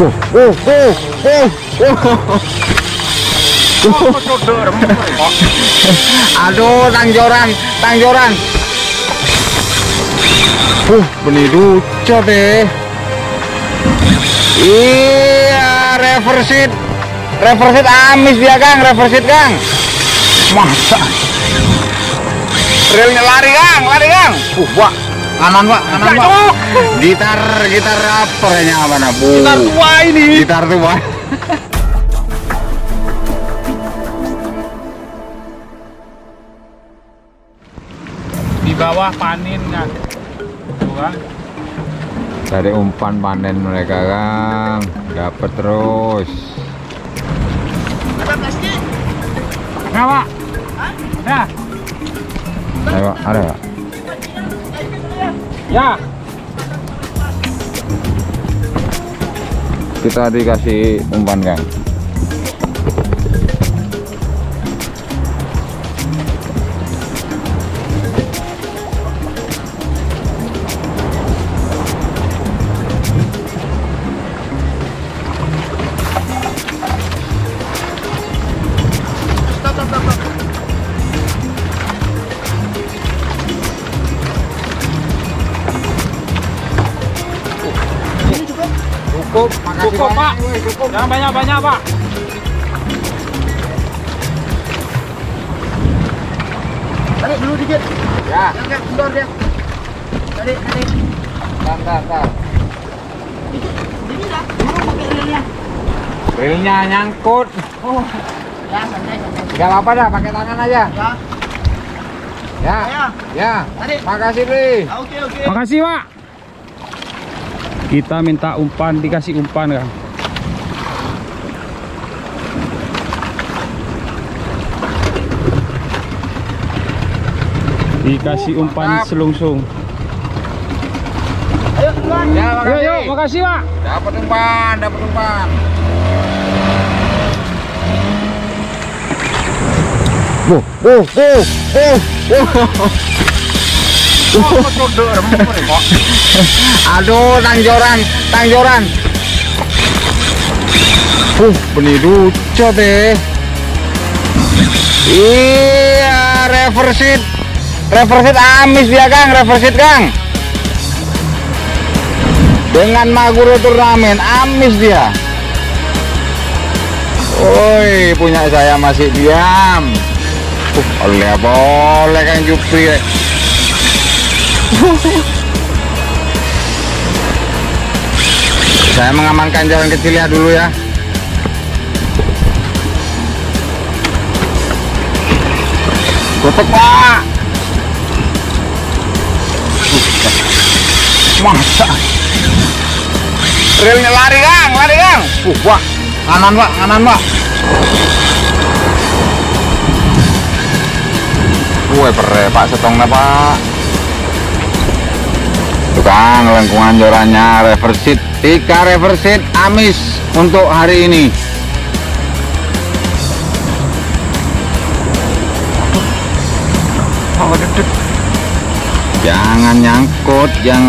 Aduh, tangjoran. Benih lucu deh. Iya, reverse amis dia Kang, reverse Kang. Masa? Relnya lari Kang. Wah, kanan Pak. Gitar apa ya mana Bu? Gitar tua ini. Gitar tua. Di bawah panen kan. Bukan. Dari umpan panen mereka Kang, dapat terus. Ada plastik? Enggak, Pak. Ya. Ayo, ada ya? Ya. Kita dikasih umpan Kang. Cukup Pak. Jangan banyak-banyak Pak. Tarik dulu dikit. Ya. Jangan kendor dia. Tarik. Tar. Ini lah. Dulu pakai relnya. Relnya nyangkut. Oh. Ya, santai. Gak apa-apa dah, pakai tangan aja. Ya. Ya. Tarik. Makasih Pri. Oke. Makasih Pak. Kita minta umpan, dikasih umpan Kang. Dikasih umpan selungsung. Ayo keluar. Ya, makasih. Ayo, makasih Pak. Dapat umpan. Aduh, tangjoran. Benih lucu deh. Iya, reverse amis dia Kang, reverse Kang. Dengan Maguro turnamen amis dia. Woi, punya saya masih diam. Boleh Kang Jupri. Saya mengamankan jalan kecil ya dulu ya. Tutup Pak. Masa? Relnya lari Kang. Wah, kanan Pak. Pere Pak setongnya Pak. Tukang lengkungan jorannya reverse 3 reverse amis untuk hari ini. Jangan nyangkut.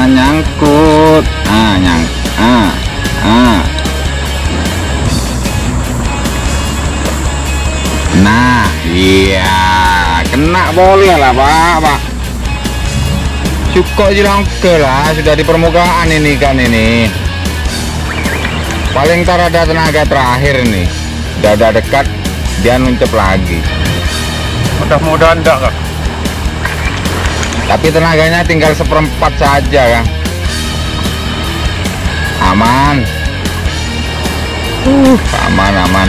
Nah, iya, kena boleh lah Pak. Cukup oke lah, sudah di permukaan ini kan ini. Paling ntar ada tenaga terakhir nih. Udah ada dekat, dia nuncep lagi. Mudah-mudahan enggak Kang. Tapi tenaganya tinggal 1/4 saja Kang. Aman. Aman.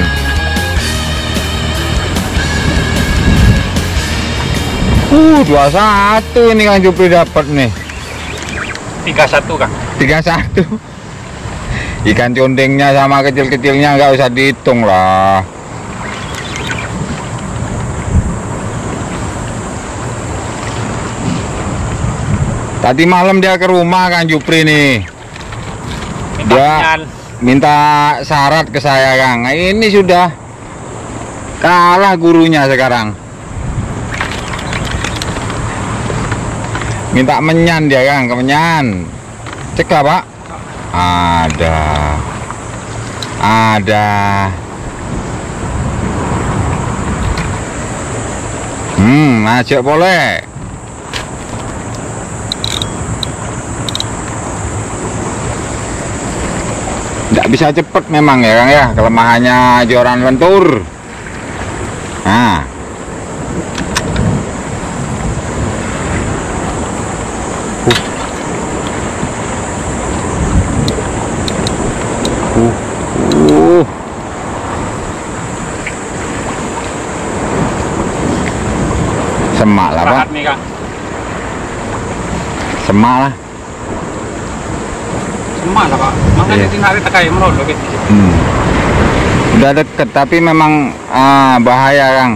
21 ini Kang Jupri dapat nih. 31 Kang. 31. Ikan condengnya sama kecil-kecilnya nggak usah dihitung lah. Tadi malam dia ke rumah Kang Jupri nih. Dia minta syarat ke saya Kang. Nah, ini sudah kalah gurunya sekarang. Minta menyan dia Kang, kemenyan. Cek lah Pak. Ada. ada. Ajak boleh. Nggak bisa cepet memang ya Kang ya, kelemahannya joran lentur. Nah. Semak lah Pak. Nih, Kang. Semak lah. Semak lah Pak. Makanya Iya. tinggal kita kayak merol gitu. Udah deket tapi memang bahaya Kang.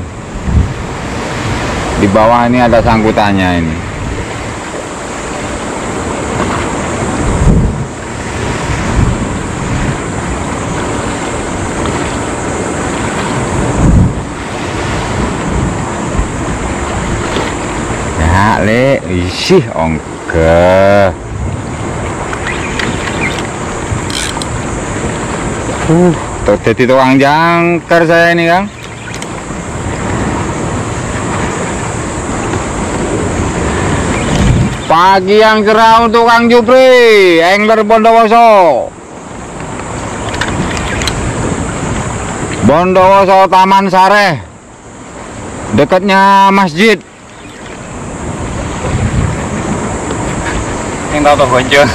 Di bawah ini ada sangkutannya ini. Ya le, isih ongke. Jadi tukang jangkar saya ini Kang. Pagi yang cerah untuk Kang Jupri, angler Bondowoso. Bondowoso Taman Sareh, dekatnya masjid. Yang tahu tuh bonceng.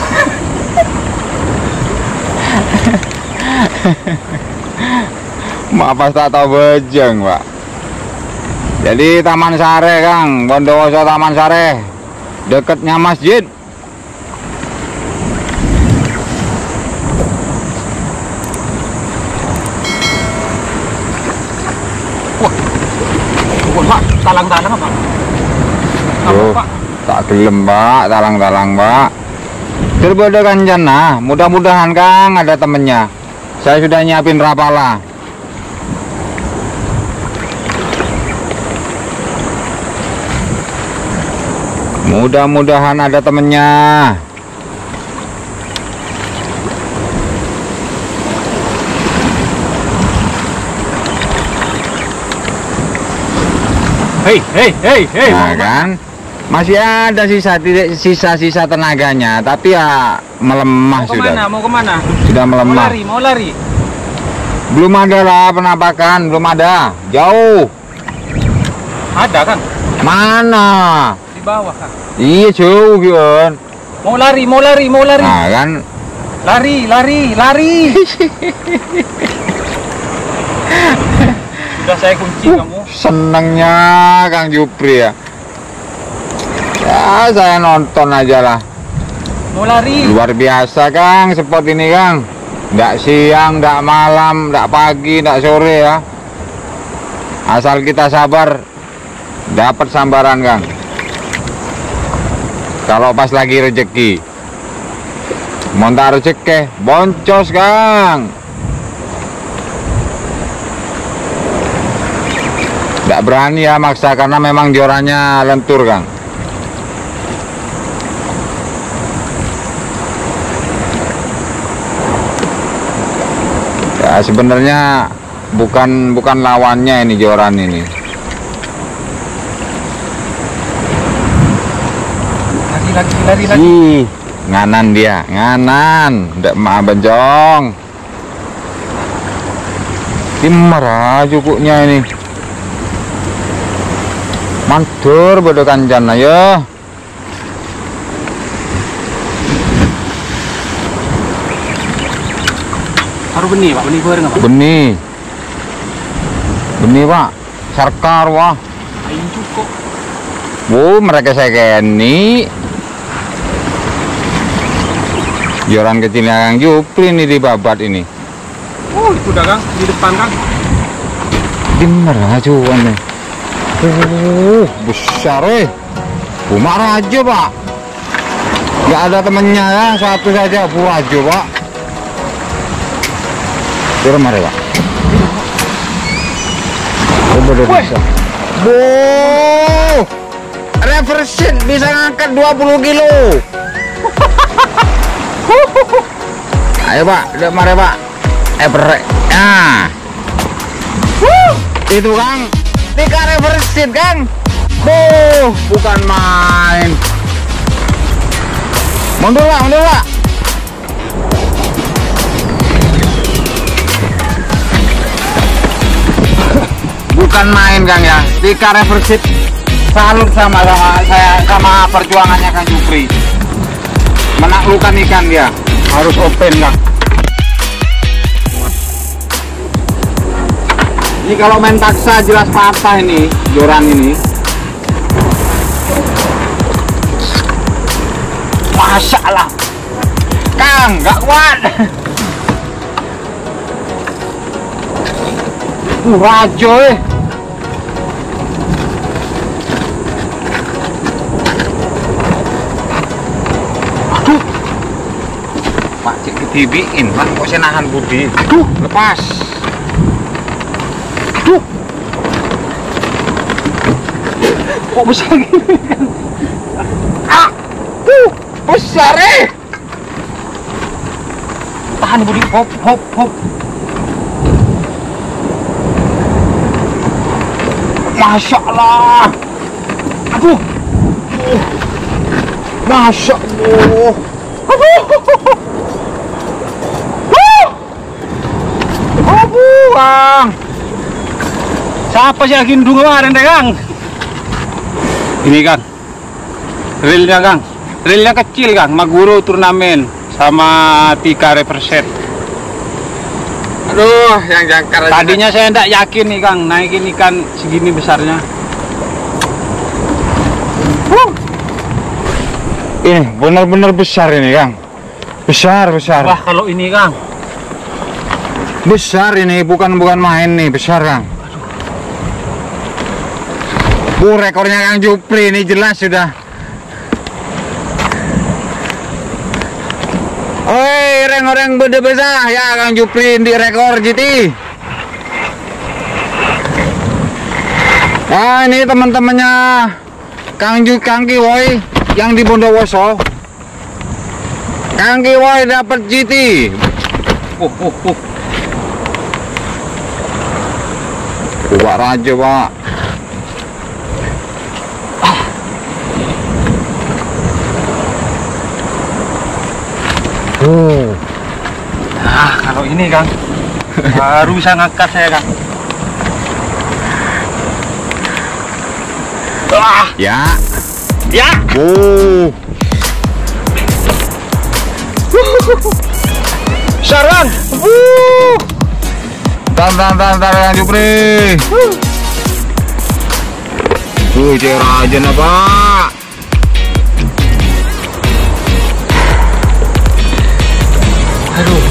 Maaf pas tak tahu bejeng Pak. Jadi Taman Sareh Kang, Bondowoso Taman Sareh, dekatnya masjid. Bukan Pak, talang-talang apa? Apa Pak? Tak gelem Pak, talang-talang Pak. Terbodoh kanjan nah, mudah-mudahan Kang ada temennya. Saya sudah nyiapin rapala. Mudah-mudahan ada temennya. Hei. Nah kan, masih ada sisa-sisa tenaganya, tapi ya melemah sudah. Mau kemana? Sudah melemah. Mau lari. Belum ada lah penampakan, belum ada. Jauh. Ada kan? Mana? Di bawah kan? Iya jauh kan. Mau lari. Nah kan. Lari. Sudah saya kunci kamu. Senengnya Kang Jupri ya. Ya saya nonton aja lah. Mau lari. Luar biasa Kang spot ini Kang. Nggak siang, nggak malam, nggak pagi, nggak sore ya. Asal kita sabar, dapat sambaran Kang. Kalau pas lagi rezeki, montar rezeki, boncos Kang. Nggak berani ya maksa karena memang jorannya lentur Kang. Ya sebenarnya bukan lawannya ini joran ini. Lari. Ih, nganan dia, nganan, ndak mah benjong. Timara cukupnya ini. Mantur bodoh kanjan ayo. Haru benih Pak, benih goreng apa? Benih Pak, sarkar wah. Ayo cukup. Mereka segeni. Joran kecilnya Kang Jupri ini di babat ini. Itu dah Kang, di depan Kang. Dimana cuan nih? Besar Buma Rajo Pak. Nggak ada temennya ya, satu saja Bu Rajo Pak. Mari Pak. Udah bisa. Reversit bisa ngangkat 20 kilo. Ayo Pak, udah mari Pak. Nah. Itu Kang, Tika reverse seat Kang. Bukan main. Mundur Pak. Bukan main Kang ya. Tika reverse seat. Salut sama saya, sama perjuangannya Kang Jupri. Menaklukkan ikan dia. Harus open Kang. Ini kalau main taksa jelas patah ini joran ini. Masya Allah, Kang, nggak kuat. Rajo Aduh, Pak cek ketibiin, Pak kok saya nahan budi. Aduh, lepas. Aduh, kok besar gini? Besar tahan budi, hop. Masya Allah. Aduh, Masya Allah. Aduh, Kang. Siapa sih lagi ndung kemarin deh Kang? Ini Kang, reelnya Kang, reelnya kecil Kang, Maguro turnamen sama Tika reverse set. Aduh, yang jangkar aja. Tadinya saya tidak yakin nih Kang, naikin ikan segini besarnya. Ini benar-benar besar ini Kang. Besar. Wah kalau ini Kang, Besar ini, bukan main nih, besar Kang. Rekornya Kang Jupri ini jelas sudah. Oi, orang beda besar ya Kang Jupri di rekor GT. Nah, ini teman-temannya Kang Kiwoy yang di Bondowoso. Kang Kiwoy dapat GT. Pak Rajo, Pak. Nah kalau ini Kang, baru bisa ngangkat saya Kang. Ya. Sarang. Bentar Kang Jupri. Cek aja nah Pak. Aduh.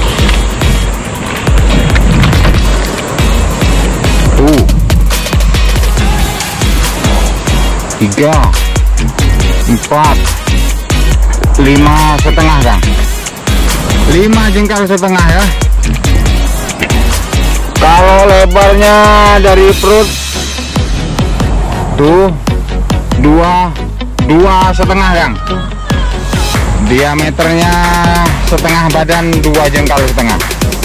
3, 4, 5 setengah Kang. 5 jengkal setengah ya. Kalau lebarnya dari perut tuh 2 setengah Kang. Diameternya setengah badan 2 jengkal setengah.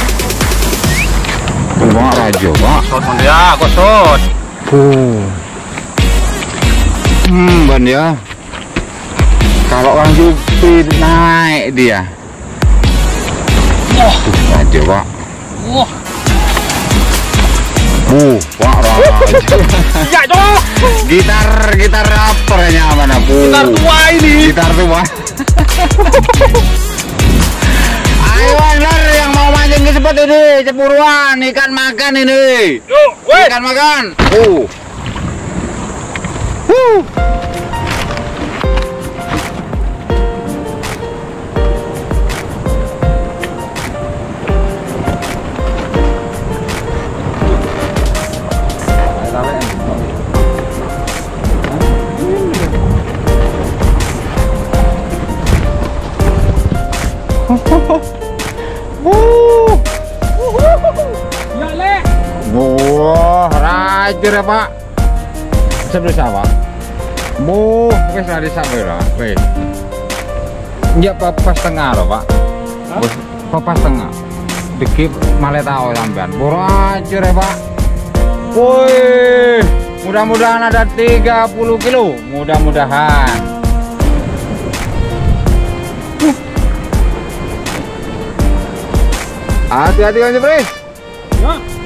Wah Rajo Pak. Kosot ya, kosot. Ban ya. Kalau Kang Jupri naik dia. Rajo Pak. Pak Rajo. Ya dong. Gitar apa mana Bu? Gitar tua ini. Gitar tua. Ayo bener yang mau mancing ke spot ini, cepuruan ikan makan ini. Yuk, weh. Ikan makan. Ya le. Wah, rajin ya Pak. Sebesar Pak. Wes lah disampai lah. Wes. Ya papas tengah loh Pak. Papas tengah. Dikip malah tahu sampean. Boro aja ya, Pak. Woi, mudah-mudahan ada 30 kilo. Mudah-mudahan. Hati-hati kan, Jepri. Ya.